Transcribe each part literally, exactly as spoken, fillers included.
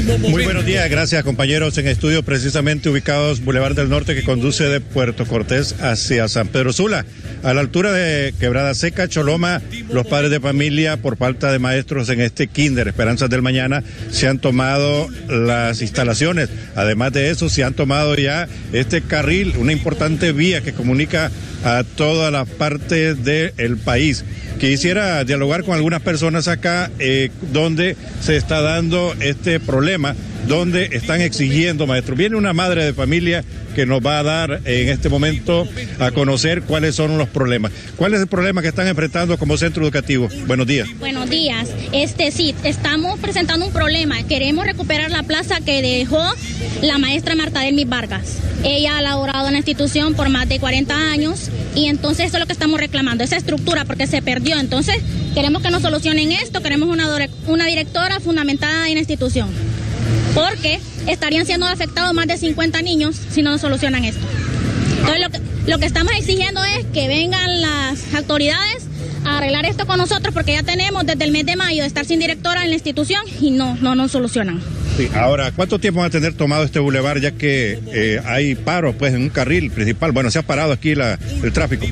Muy buenos días, gracias compañeros en estudio, precisamente ubicados Boulevard del Norte, que conduce de Puerto Cortés hacia San Pedro Sula. A la altura de Quebrada Seca, Choloma, los padres de familia, por falta de maestros en este kinder Esperanzas del Mañana, se han tomado las instalaciones. Además de eso, se han tomado ya este carril, una importante vía que comunica a todas las partes del país. Quisiera dialogar con algunas personas acá eh, donde se está dando este problema, donde están exigiendo maestros. Viene una madre de familia que nos va a dar en este momento a conocer cuáles son los problemas. ¿Cuál es el problema que están enfrentando como centro educativo? Buenos días. Buenos días. Este sí, estamos presentando un problema. Queremos recuperar la plaza que dejó la maestra Marta Delmis Vargas. Ella ha laborado en la institución por más de cuarenta años y entonces eso es lo que estamos reclamando, esa estructura, porque se perdió. Entonces queremos que nos solucionen esto, queremos una, una directora fundamentada en la institución, porque estarían siendo afectados más de cincuenta niños si no nos solucionan esto. Entonces lo que, lo que estamos exigiendo es que vengan las autoridades a arreglar esto con nosotros, porque ya tenemos desde el mes de mayo de estar sin directora en la institución y no, no nos solucionan. Sí, ahora, ¿cuánto tiempo va a tener tomado este bulevar, ya que eh, hay paros pues en un carril principal? Bueno, se ha parado aquí la, el tráfico.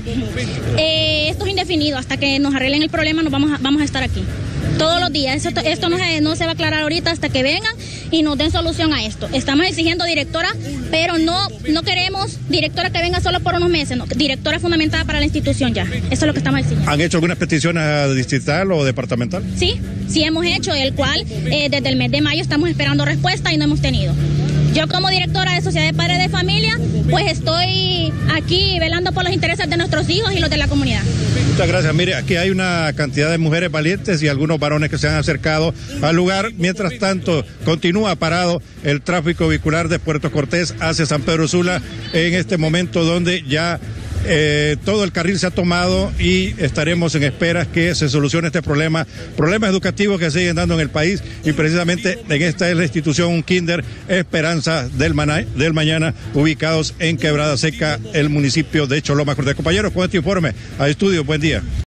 Eh, esto es indefinido, hasta que nos arreglen el problema nos vamos a, vamos a estar aquí. Todos los días, esto, esto no, se, no se va a aclarar ahorita hasta que vengan y nos den solución a esto. Estamos exigiendo directora, pero no, no queremos directora que venga solo por unos meses, no, directora fundamentada para la institución ya. Eso es lo que estamos exigiendo. ¿Han hecho algunas peticiones a distrital o departamental? Sí, sí hemos hecho, el cual eh, desde el mes de mayo estamos esperando respuesta y no hemos tenido. Yo como directora de Sociedad de Padres de Familia, pues estoy aquí velando por los intereses de nuestros hijos y los de la comunidad. Muchas gracias. Mire, aquí hay una cantidad de mujeres valientes y algunos varones que se han acercado al lugar. Mientras tanto, continúa parado el tráfico vehicular de Puerto Cortés hacia San Pedro Sula en este momento, donde ya Eh, todo el carril se ha tomado y estaremos en espera que se solucione este problema, problemas educativos que siguen dando en el país, y precisamente en esta es la institución, un kinder Esperanza del, Maná, del Mañana, ubicados en Quebrada Seca, el municipio de Choloma. Compañeros, con este informe a estudio, buen día.